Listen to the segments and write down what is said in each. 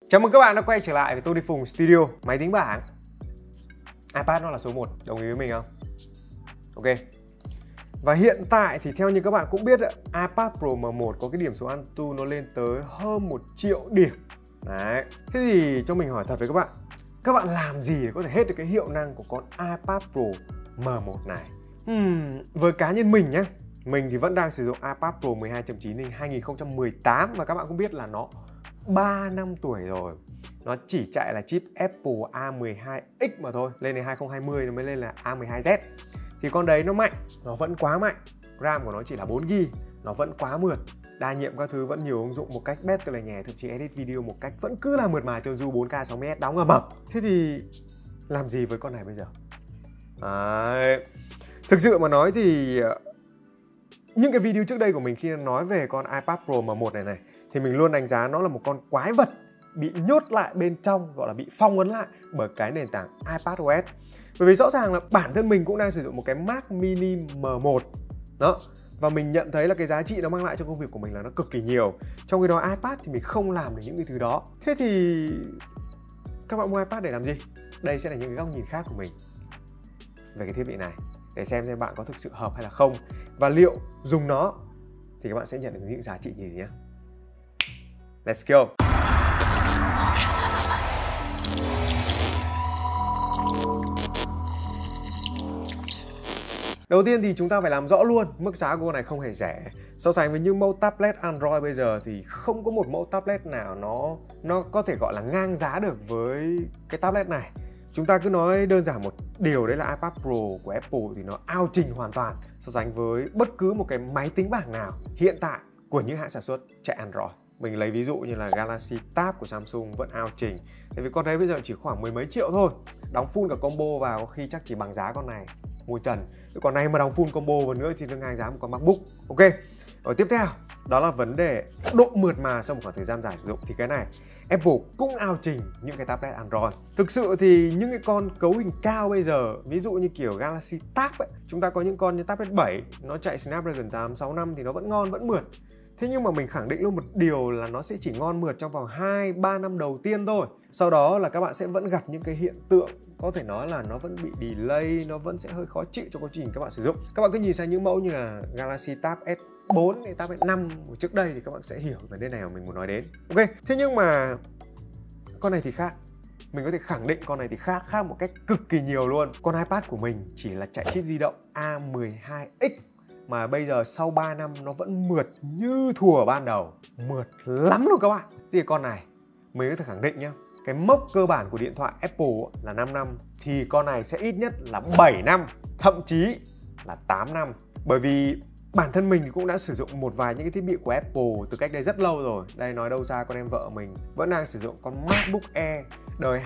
Chào mừng các bạn đã quay trở lại với tôi Đi Phùng Studio. Máy tính bảng, iPad nó là số 1, đồng ý với mình không? Ok. Và hiện tại thì theo như các bạn cũng biết, iPad Pro M1 có cái điểm số Antutu nó lên tới hơn 1 triệu điểm. Đấy. Thế thì cho mình hỏi thật với các bạn làm gì để có thể hết được cái hiệu năng của con iPad Pro M1 này? Với cá nhân mình nhé, mình thì vẫn đang sử dụng iPad Pro 12.9 inch 2018 và các bạn cũng biết là nó 3 năm tuổi rồi. Nó chỉ chạy là chip Apple A12X mà thôi. Lên đến 2020 nó mới lên là A12Z. Thì con đấy nó mạnh, nó vẫn quá mạnh. RAM của nó chỉ là 4GB, nó vẫn quá mượt. Đa nhiệm các thứ vẫn nhiều ứng dụng một cách bét là nhè, thậm chí edit video một cách vẫn cứ là mượt mà cho dù 4K 60Hz đóng ầm ầm. Thế thì làm gì với con này bây giờ? Đấy. Thực sự mà nói thì những cái video trước đây của mình khi nói về con iPad Pro M1 này thì mình luôn đánh giá nó là một con quái vật bị nhốt lại bên trong, gọi là bị phong ấn lại bởi cái nền tảng iPadOS. Bởi vì rõ ràng là bản thân mình cũng đang sử dụng một cái Mac Mini M1 đó, và mình nhận thấy là cái giá trị nó mang lại cho công việc của mình là nó cực kỳ nhiều. Trong khi đó iPad thì mình không làm được những cái thứ đó. Thế thì các bạn mua iPad để làm gì? Đây sẽ là những cái góc nhìn khác của mình về cái thiết bị này, để xem bạn có thực sự hợp hay là không, và liệu dùng nó thì các bạn sẽ nhận được những giá trị gì nhé. Let's go. Đầu tiên thì chúng ta phải làm rõ luôn, mức giá của con này không hề rẻ. So sánh với những mẫu tablet Android bây giờ thì không có một mẫu tablet nào nó có thể gọi là ngang giá được với cái tablet này. Chúng ta cứ nói đơn giản một điều, đấy là iPad Pro của Apple thì nó ao trình hoàn toàn so sánh với bất cứ một cái máy tính bảng nào hiện tại của những hãng sản xuất chạy Android. Mình lấy ví dụ như là Galaxy Tab của Samsung vẫn ao trình. Tại vì con đấy bây giờ chỉ khoảng mười mấy triệu thôi. Đóng full cả combo vào có khi chắc chỉ bằng giá con này mua trần. Còn này mà đóng full combo vào nữa thì nó ngang giá một con MacBook. Ok. Rồi tiếp theo, đó là vấn đề độ mượt mà sau một khoảng thời gian dài sử dụng. Thì cái này Apple cũng ao trình những cái tablet Android. Thực sự thì những cái con cấu hình cao bây giờ, ví dụ như kiểu Galaxy Tab ấy, chúng ta có những con như Tablet 7 nó chạy Snapdragon 865 thì nó vẫn ngon, vẫn mượt. Thế nhưng mà mình khẳng định luôn một điều là nó sẽ chỉ ngon mượt trong vòng 2-3 năm đầu tiên thôi. Sau đó là các bạn sẽ vẫn gặp những cái hiện tượng có thể nói là nó vẫn bị delay, nó vẫn sẽ hơi khó chịu trong quá trình các bạn sử dụng. Các bạn cứ nhìn sang những mẫu như là Galaxy Tab S4 hay Tab S5 của trước đây thì các bạn sẽ hiểu vấn đề này mà mình muốn nói đến. Ok, thế nhưng mà con này thì khác. Mình có thể khẳng định con này thì khác một cách cực kỳ nhiều luôn. Con iPad của mình chỉ là chạy chip di động A12X mà bây giờ sau 3 năm nó vẫn mượt như thuở ban đầu. Mượt lắm luôn các bạn. Thì con này mình có thể khẳng định nhá, cái mốc cơ bản của điện thoại Apple là 5 năm thì con này sẽ ít nhất là 7 năm, thậm chí là 8 năm. Bởi vì bản thân mình thì cũng đã sử dụng một vài những cái thiết bị của Apple từ cách đây rất lâu rồi. Đây nói đâu ra con em vợ mình vẫn đang sử dụng con MacBook Air đời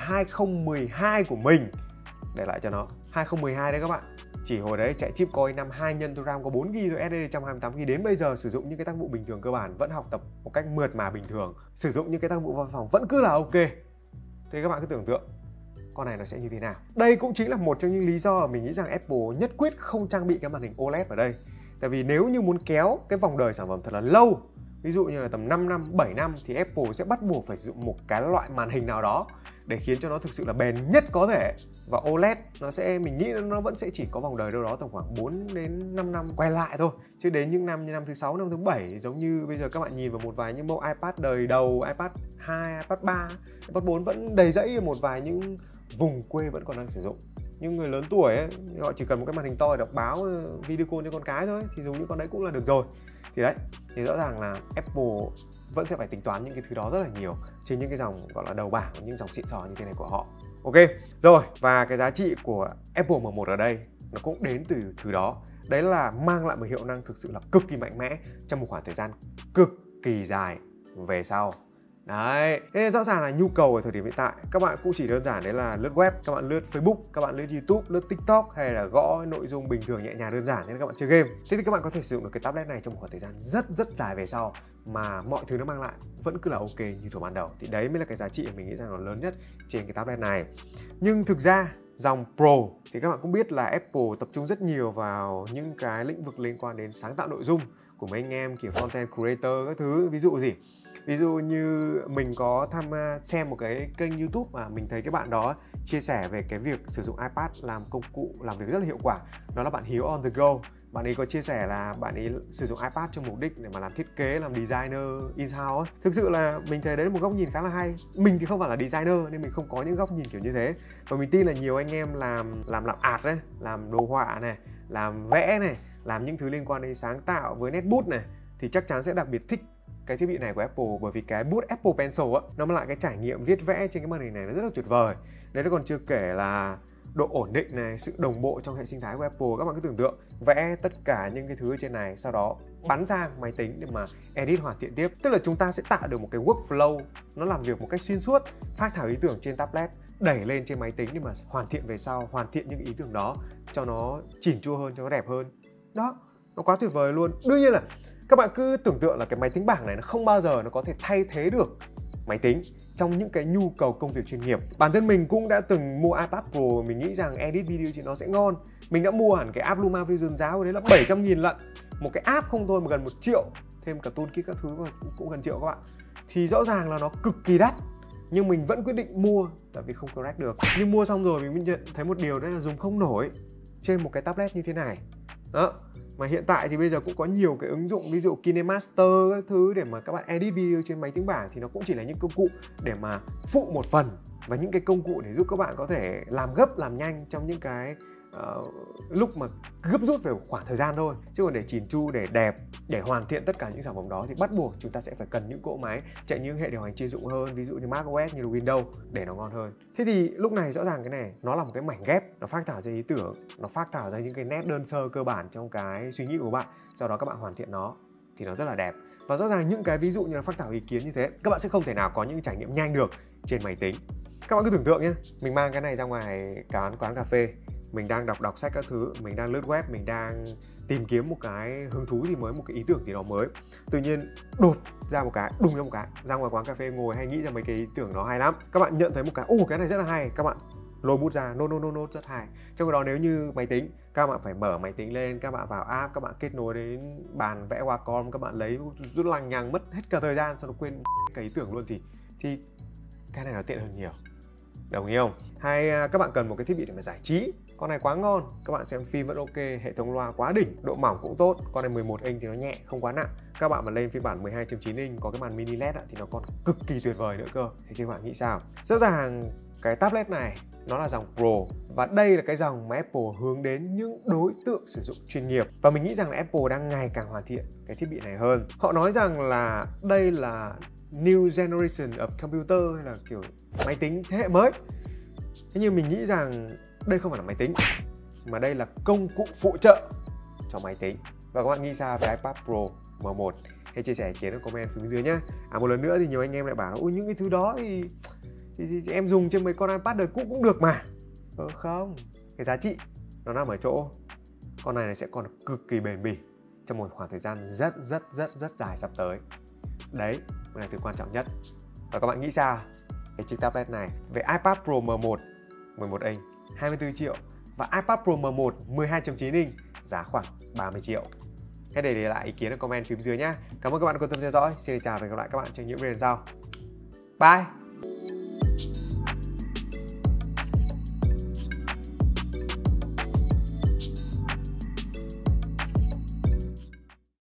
2012 của mình để lại cho nó. 2012 đấy các bạn. Chỉ hồi đấy chạy chip Core i5 2 nhân cho RAM có 4GB rồi, SSD 128GB. Đến bây giờ sử dụng những cái tác vụ bình thường cơ bản, vẫn học tập một cách mượt mà bình thường, sử dụng những cái tác vụ văn phòng vẫn cứ là ok. Thế các bạn cứ tưởng tượng con này nó sẽ như thế nào. Đây cũng chính là một trong những lý do mà mình nghĩ rằng Apple nhất quyết không trang bị cái màn hình OLED ở đây. Tại vì nếu như muốn kéo cái vòng đời sản phẩm thật là lâu, ví dụ như là tầm 5 năm, 7 năm thì Apple sẽ bắt buộc phải sử dụng một cái loại màn hình nào đó để khiến cho nó thực sự là bền nhất có thể. Và OLED mình nghĩ nó vẫn sẽ chỉ có vòng đời đâu đó tầm khoảng 4 đến 5 năm quay lại thôi. Chứ đến những năm như năm thứ 6, năm thứ 7 giống như bây giờ các bạn nhìn vào một vài những mẫu iPad đời đầu, iPad 2, iPad 3, iPad 4 vẫn đầy rẫy ở một vài những vùng quê vẫn còn đang sử dụng. Nhưng người lớn tuổi ấy, họ chỉ cần một cái màn hình to để đọc báo, video call cho con cái thôi thì dùng những con đấy cũng là được rồi. Thì đấy, thì rõ ràng là Apple vẫn sẽ phải tính toán những cái thứ đó rất là nhiều trên những cái dòng gọi là đầu bảng, những dòng xịn sò như thế này của họ. Ok, rồi, và cái giá trị của Apple M1 ở đây nó cũng đến từ thứ đó. Đấy là mang lại một hiệu năng thực sự là cực kỳ mạnh mẽ trong một khoảng thời gian cực kỳ dài về sau. Đấy, thế nên rõ ràng là nhu cầu ở thời điểm hiện tại các bạn cũng chỉ đơn giản đấy là lướt web, các bạn lướt Facebook, các bạn lướt YouTube, lướt TikTok hay là gõ nội dung bình thường nhẹ nhàng đơn giản nên các bạn chơi game. Thế thì các bạn có thể sử dụng được cái tablet này trong một khoảng thời gian rất dài về sau mà mọi thứ nó mang lại vẫn cứ là ok như thuở ban đầu. Thì đấy mới là cái giá trị mình nghĩ rằng là lớn nhất trên cái tablet này. Nhưng thực ra dòng Pro thì các bạn cũng biết là Apple tập trung rất nhiều vào những cái lĩnh vực liên quan đến sáng tạo nội dung của mấy anh em kiểu content creator các thứ. Ví dụ gì? Ví dụ như mình có xem một cái kênh YouTube mà mình thấy cái bạn đó chia sẻ về cái việc sử dụng iPad làm công cụ làm việc rất là hiệu quả. Đó là bạn Hiếu on the go. Bạn ấy có chia sẻ là bạn ấy sử dụng iPad cho mục đích để mà làm thiết kế, làm designer in-house. Thực sự là mình thấy đấy là một góc nhìn khá là hay. Mình thì không phải là designer nên mình không có những góc nhìn kiểu như thế. Và mình tin là nhiều anh em làm art đấy, làm đồ họa này, làm vẽ này, làm những thứ liên quan đến sáng tạo với nét bút này thì chắc chắn sẽ đặc biệt thích cái thiết bị này của Apple, bởi vì cái bút Apple Pencil á, nó mang lại cái trải nghiệm viết vẽ trên cái màn hình này nó rất là tuyệt vời. Đấy, nó còn chưa kể là độ ổn định này, sự đồng bộ trong hệ sinh thái của Apple. Các bạn cứ tưởng tượng vẽ tất cả những cái thứ trên này, sau đó bắn sang máy tính để mà edit hoàn thiện tiếp. Tức là chúng ta sẽ tạo được một cái workflow nó làm việc một cách xuyên suốt, phát thảo ý tưởng trên tablet, đẩy lên trên máy tính để mà hoàn thiện về sau, hoàn thiện những ý tưởng đó cho nó chỉn chu hơn, cho nó đẹp hơn. Đó, nó quá tuyệt vời luôn. Đương nhiên là các bạn cứ tưởng tượng là cái máy tính bảng này nó không bao giờ nó có thể thay thế được máy tính trong những cái nhu cầu công việc chuyên nghiệp. Bản thân mình cũng đã từng mua iPad Pro, mình nghĩ rằng edit video thì nó sẽ ngon. Mình đã mua hẳn cái app LumaFusion, giá của đấy là 700.000 lận. Một cái app không thôi mà gần 1 triệu, thêm cả toolkit các thứ cũng gần triệu các bạn. Thì rõ ràng là nó cực kỳ đắt. Nhưng mình vẫn quyết định mua tại vì không crack được. Nhưng mua xong rồi mình mới nhận thấy một điều, đấy là dùng không nổi trên một cái tablet như thế này. Đó. Mà hiện tại thì bây giờ cũng có nhiều cái ứng dụng, ví dụ KineMaster các thứ để mà các bạn edit video trên máy tính bảng, thì nó cũng chỉ là những công cụ để mà phụ một phần, và những cái công cụ để giúp các bạn có thể làm gấp, làm nhanh trong những cái lúc mà gấp rút về khoảng thời gian thôi. Chứ còn để chỉn chu, để đẹp, để hoàn thiện tất cả những sản phẩm đó thì bắt buộc chúng ta sẽ phải cần những cỗ máy chạy những hệ điều hành chuyên dụng hơn, ví dụ như macOS, như là Windows, để nó ngon hơn. Thế thì lúc này rõ ràng cái này nó là một cái mảnh ghép, nó phát thảo ra ý tưởng, nó phát thảo ra những cái nét đơn sơ cơ bản trong cái suy nghĩ của bạn, sau đó các bạn hoàn thiện nó thì nó rất là đẹp. Và rõ ràng những cái ví dụ như là phát thảo ý kiến như thế, các bạn sẽ không thể nào có những trải nghiệm nhanh được trên máy tính. Các bạn cứ tưởng tượng nhé, mình mang cái này ra ngoài quán cà phê, mình đang đọc sách các thứ, mình đang lướt web, mình đang tìm kiếm một cái hứng thú gì mới, một cái ý tưởng gì đó mới. Tự nhiên đột ra một cái, đùng ra một cái, ra ngoài quán cà phê ngồi hay nghĩ ra mấy cái ý tưởng nó hay lắm. Các bạn nhận thấy một cái, cái này rất là hay, các bạn lôi bút ra, nốt rất hay. Trong khi đó nếu như máy tính, các bạn phải mở máy tính lên, các bạn vào app, các bạn kết nối đến bàn vẽ Wacom, các bạn lấy rút lằng nhằng mất hết cả thời gian, sau đó quên cái ý tưởng luôn, thì cái này nó tiện hơn nhiều. Đồng ý không? Hay các bạn cần một cái thiết bị để mà giải trí, con này quá ngon, các bạn xem phim vẫn ok, hệ thống loa quá đỉnh, độ mỏng cũng tốt, con này 11 inch thì nó nhẹ, không quá nặng. Các bạn mà lên phiên bản 12.9 inch có cái màn mini LED thì nó còn cực kỳ tuyệt vời nữa cơ. Thế thì các bạn nghĩ sao? Rõ ràng cái tablet này nó là dòng Pro, và đây là cái dòng mà Apple hướng đến những đối tượng sử dụng chuyên nghiệp. Và mình nghĩ rằng là Apple đang ngày càng hoàn thiện cái thiết bị này hơn. Họ nói rằng là đây là New Generation of Computer, hay là kiểu máy tính thế hệ mới. Thế nhưng mình nghĩ rằng đây không phải là máy tính, mà đây là công cụ phụ trợ cho máy tính. Và các bạn nghĩ sao về iPad Pro M1? Hãy chia sẻ ý kiến ở comment phía bên dưới nhé. Một lần nữa thì nhiều anh em lại bảo là ôi những cái thứ đó thì em dùng trên mấy con iPad đời cũ cũng được mà. Không, cái giá trị nó nằm ở chỗ con này sẽ còn cực kỳ bền bỉ trong một khoảng thời gian rất dài sắp tới. Đấy mới là thứ quan trọng nhất. Và các bạn nghĩ sao cái chiếc tablet này về iPad Pro M1 11 inch 24 triệu và iPad Pro M1 12.9 inch giá khoảng 30 triệu? Hãy để lại ý kiến ở comment phía dưới nhé. Cảm ơn các bạn đã quan tâm theo dõi. Xin chào và hẹn gặp lại các bạn trong những video sau. Bye!